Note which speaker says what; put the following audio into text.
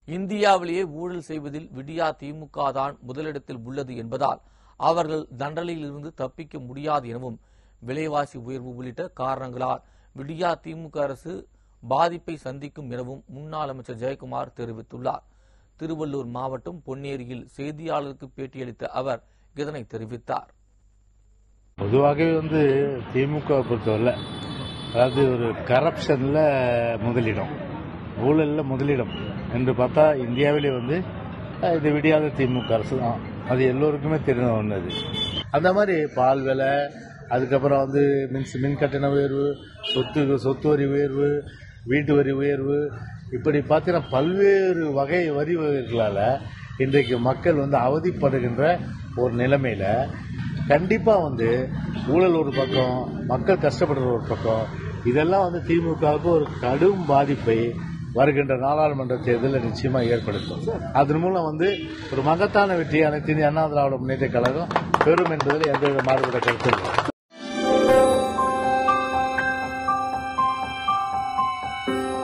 Speaker 1: இந்தியாவிலேயே ஊழல் செய்வதில் விடியா திமுக தான் முதலிடத்தில் உள்ளது என்பதால் அவர்கள் தண்டனையிலிருந்து தப்பிக்க முடியாது எனவும் விலைவாசி உயர்வு உள்ளிட்ட காரணங்களால் விடியா திமுக அரசு பாதிப்பை சந்திக்கும் எனவும் முன்னாள் அமைச்சர் ஜெயக்குமார் தெரிவித்துள்ளார். திருவள்ளூர் மாவட்டம் பொன்னேரியில் செய்தியாளருக்கு பேட்டியளித்த அவர் இதனை தெரிவித்தார்.
Speaker 2: பொதுவாகவே திமுக பொறுத்தவரை அதாவது ஒரு கரப்ஷன்ல முதலிடம், ஊழல்ல முதலிடம் என்று பார்த்தா இந்தியாவிலே இது விடியாத திமுக அரசு தான். அது எல்லோருக்குமே தெரிஞ்ச ஒன்று. அந்த மாதிரி பால் விலை, அதுக்கப்புறம் மின் கட்டண உயர்வு, சொத்து வரி உயர்வு, வீட்டு வரி உயர்வு, இப்படி பார்த்தீங்கன்னா பல்வேறு வகை வரி வகைகளால இன்றைக்கு மக்கள் அவதிப்படுகின்ற ஒரு நிலைமையில கண்டிப்பா ஊழல் ஒரு பக்கம், மக்கள் கஷ்டப்படுற ஒரு பக்கம், இதெல்லாம் திமுகவுக்கு ஒரு கடும் பாதிப்பை வருகின்ற நாடாளுமன்ற தேர்தலில் நிச்சயமா ஏற்படுத்தும். அதன் மூலம் ஒரு மகத்தான வெற்றி அனைத்து இந்திய அண்ணா திராவிட முன்னேற்ற கழகம் பெறும் என்பதில் எந்தவித மாறுபட்ட கருத்து இல்லை.